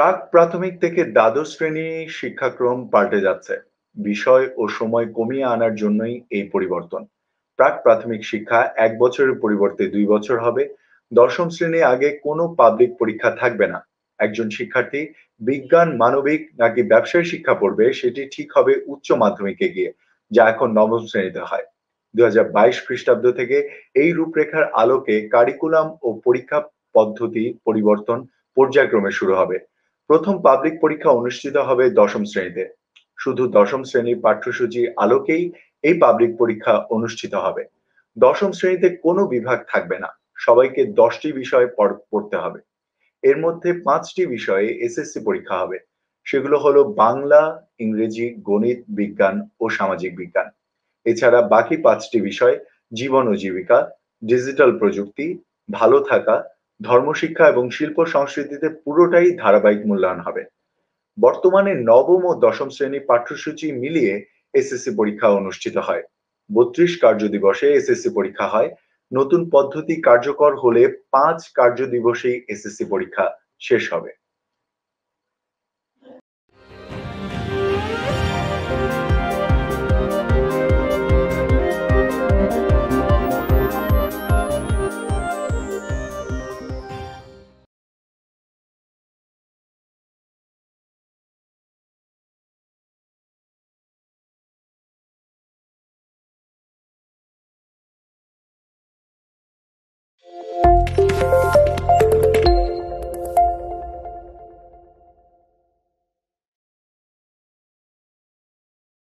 প্রাক প্রাথমিক থেকে দ্বাদশ শ্রেণী শিক্ষাক্রম পাল্টে যাচ্ছে। বিষয় ও সময় কমিয়ে আনার জন্যই এই পরিবর্তন। প্রাক প্রাথমিক শিক্ষা ১ বছরের পরিবর্তে ২ বছর হবে। দশম শ্রেণী আগে কোনো পাবলিক পরীক্ষা থাকবে না। একজন শিক্ষার্থী বিজ্ঞান, মানবিক নাকি ব্যবসায় শিক্ষা পড়বে সেটি ঠিক হবে উচ্চ মাধ্যমিকে গিয়ে, যা এখন নবম শ্রেণীতে হয়। ২০২২ খ্রিস্টাব্দ থেকে এই রূপরেখার আলোকে কারিকুলাম ও পরীক্ষা পদ্ধতি পরিবর্তন পর্যায়ক্রমে শুরু হবে। প্রথম পাবলিক পরীক্ষা অনুষ্ঠিত হবে দশম শ্রেণীতে। শুধু দশম শ্রেণীর পাঠ্যসূচির আলোকেই এই পাবলিক পরীক্ষা অনুষ্ঠিত হবে। দশম শ্রেণীতে কোনো বিভাগ থাকবে না। সবাইকে ১০টি বিষয় পড়তে হবে। এর মধ্যে ৫টি বিষয়ে এসএসসি পরীক্ষা হবে। সেগুলো হলো বাংলা, ইংরেজি, গণিত, বিজ্ঞান ও সামাজিক বিজ্ঞান। এছাড়া বাকি ৫টি বিষয় জীবন ও জীবিকা, ডিজিটাল প্রযুক্তি, ভালো থাকা, ধর্মশিক্ষা এবং শিল্প সংস্কৃতিতে পুরোটাই ধারাবাহিক মূল্যায়ন হবে। বর্তমানে নবম ও দশম শ্রেণীর পাঠ্যসূচি মিলিয়ে এসএসসি পরীক্ষা অনুষ্ঠিত হয়। ৩২ কার্যদিবসে এসএসসি পরীক্ষা হয়। নতুন পদ্ধতি কার্যকর হলে ৫ কার্যদিবসেই এসএসসি পরীক্ষা শেষ হবে।